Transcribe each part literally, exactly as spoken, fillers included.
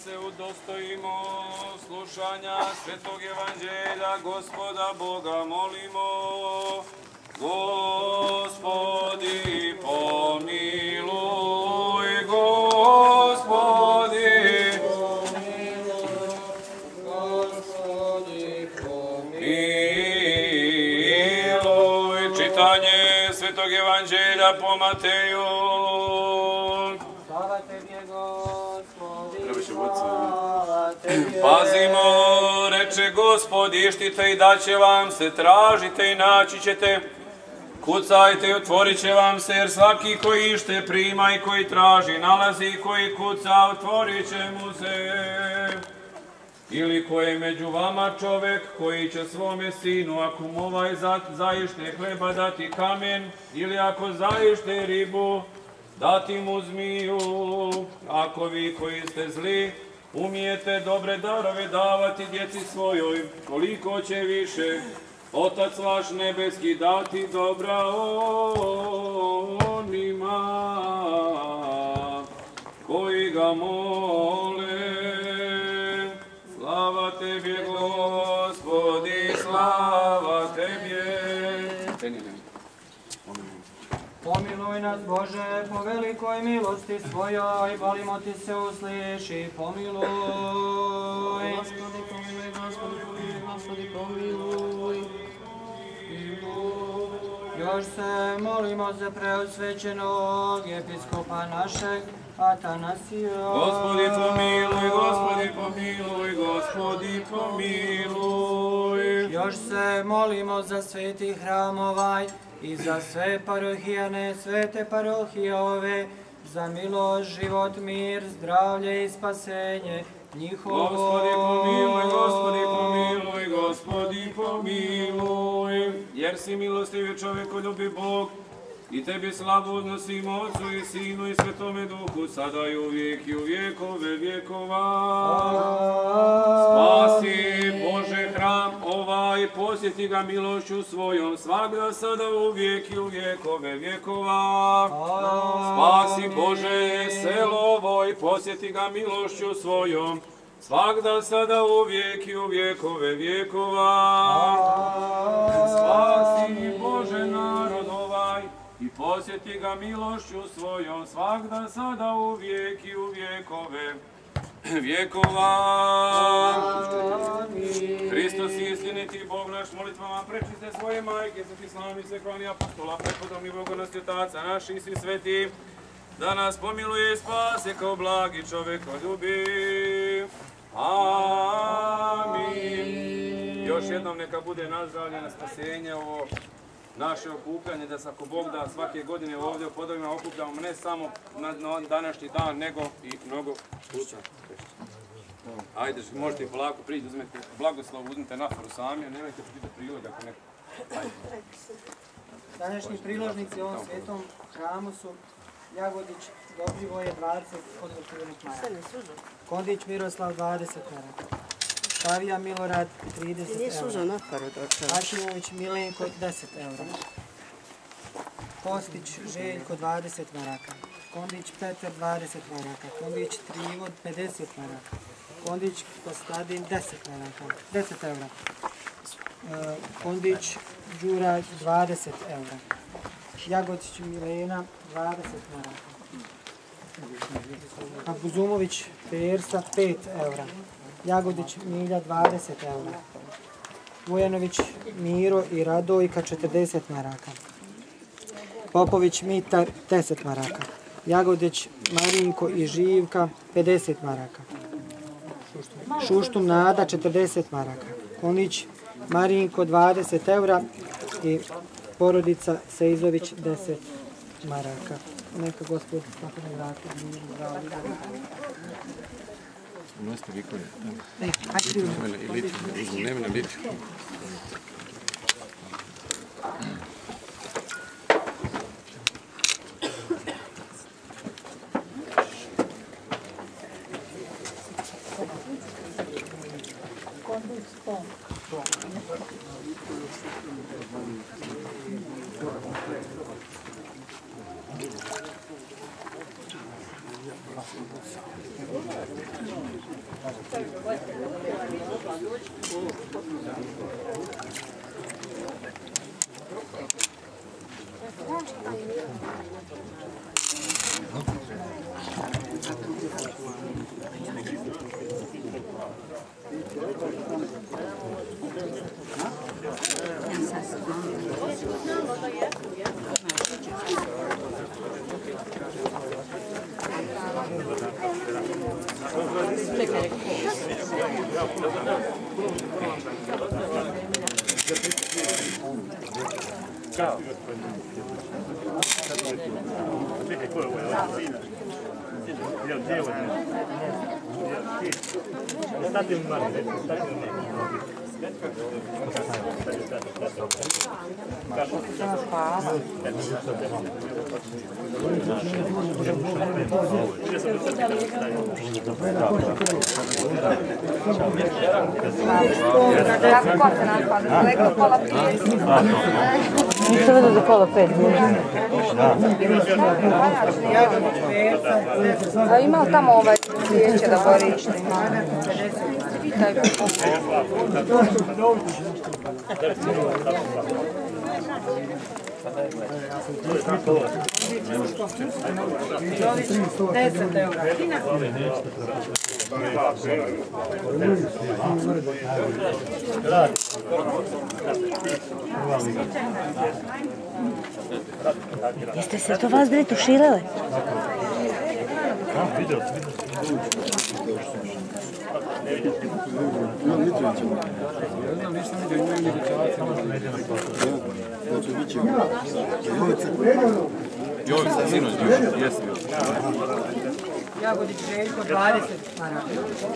se udostojimo slušanja Svetog Evanđelja, Gospoda Boga molimo. Gospodi pomiluj, Gospodi pomiluj, Gospodi pomiluj. Čitanje Svetog Evanđelja po Mateju. Slava tebi, Gospodi, pazimo, reče Gospod, ištite i daće vam se, tražite i naći ćete, kucajte i otvorit će vam se, jer svaki koji ište prima i koji traži, nalazi i koji kuca, otvorit će mu se. Ili ko je među vama čovek koji će svome sinu, ako mu ovaj zaište hleba, dati kamen, ili ako zaište ribu, dati mu zmiju. Ako vi koji ste zli umijete dobre darove davati djeci svojoj, koliko će više Otac vaš nebeski dati dobra onima koji ga mole. Slava tebi, Gospodi, slava tebi. Pomiluj nas, Bože, po velikoj milosti svojoj, molimo ti se usliši, pomiluj. Gospodi, pomiluj, Gospodi, pomiluj, Gospodi, pomiluj. Još se molimo za preosvećenog episkopa našeg, Atanasija. Gospodi pomiluj, Gospodi pomiluj, Gospodi pomiluj. Još se molimo za sveti hram ovaj i za sve parohijane, svete parohije ove, za milost, život, mir, zdravlje i spasenje njihovo. Gospodi pomiluj, Gospodi pomiluj, Gospodi pomiluj. Jer si milostivi čovekoljubi Bog, i tebi slavu odnosimo Otcu i Sinu i Svetome Duhu, sada i uvijek i u vjekove vjekova. Spasi, Bože, hram ovaj, posjeti ga milošću svojom, svagda, sada, uvijek i u vjekove vjekova. Spasi, Bože, selo ovoj, posjeti ga milošću svojom, svagda, sada, uvijek i u vjekove vjekova. Spasi, Bože, narod ovaj, i posjeti ga milošću svojom, svagda, sada, uvijek i u vjekove vjekova. Hristos istiniti Bog naš, molitvama prečiste svoje majke, sveti slavni svekovani apostola, prepodobni Bogonosti Otaca naši i svi sveti, da nas pomiluje i spase kao blagi čovekoljubi. Amin. Još jednom neka bude nazdravljeno spasenje ovo naše okupljanje, da se ako Bog da svake godine ovdje u Podovima okupljamo ne samo na današnji dan, nego i mnogo puta. Ajde, možete i polako prići, uzmete blagoslov, uzmite nafaru sami, a nemojte pitati prilog ako neko. Ajde. Današnji priložnici u ovom svetom hramu su Jagodić Dobrivoje dvadeset maraka, Kondić Miroslav dvadeset maraka, Pavija Milorad trideset eura, Hašimović Milenko deset eura, Kostić Željko dvadeset maraka, Kondić Petar dvadeset maraka, Kondić Trivod pedeset maraka, Kondić Kostadin deset maraka, deset eura, Kondić Đura dvadeset eura, Jagodić Milena dvadeset maraka, Abuzumović Persa pet eura, Jagodić Milja dvadeset eura, Vujanović Miro i Radojka četrdeset maraka, Popović Mitar deset maraka, Jagodić Marinko i Živka pedeset maraka, Šuštum Nada četrdeset maraka, Konić Marinko dvadeset eura i porodica Sejzović deset maraka. Neka Gospod tako ne vrati. Unoste vikove. Ne, hajde. Uzmu Nemena litiju. Nisam vidio do pola pet. A ima li tamo ovaj cvijeće da gorište? Taj deset eura. Jeste se to vas dve tuširale? Jovica, sinoć bio, jesi bio. Jagodić Željko, dvadeset maraka.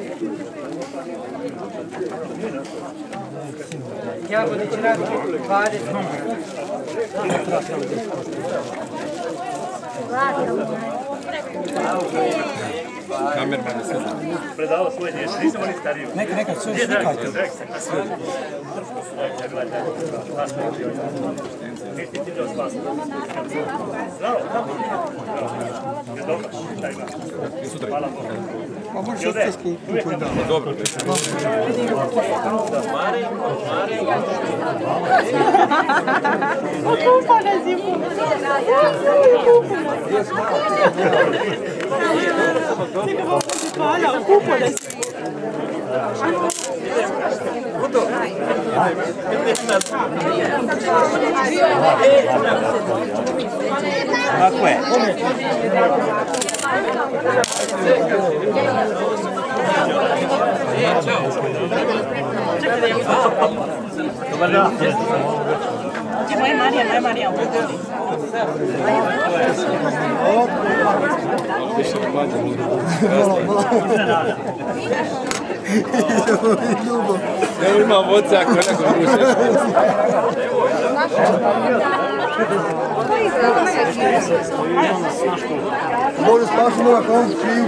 Jagodić Ratko, dvadeset maraka. Kamerman je sve znam. Predao svoje djece, nisam oni stariji. Neka, neka, sve slikajte. Dobro, Kako je? Dobar dan. Moja Marija, moja Marija. Evo ima voce ako neko ruše. Može spašiti moja koncu krivu.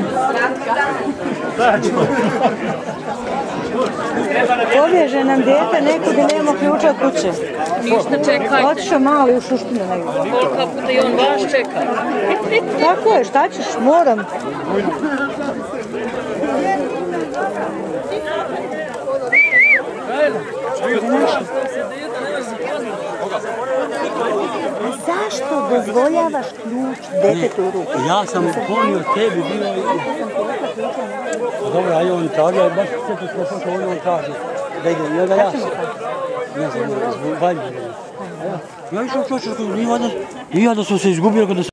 Pobježe nam dijete nekud i nema ključa od kuće. Ništa, čekajte. Otišao mali u Šuštinu negdje. Koliko puta i on vas čeka. Tako je, šta ćeš, moram. Zašto dozvoljavaš ključ detetu u ruku? Ja sam ponio tebi, bilo je... Dobro, ajde on traga, baš sve to što što on traži. Da ide, i onda ja sam... Ne znam, valje. Ja išao čočer, i onda sam se izgubio kada sam...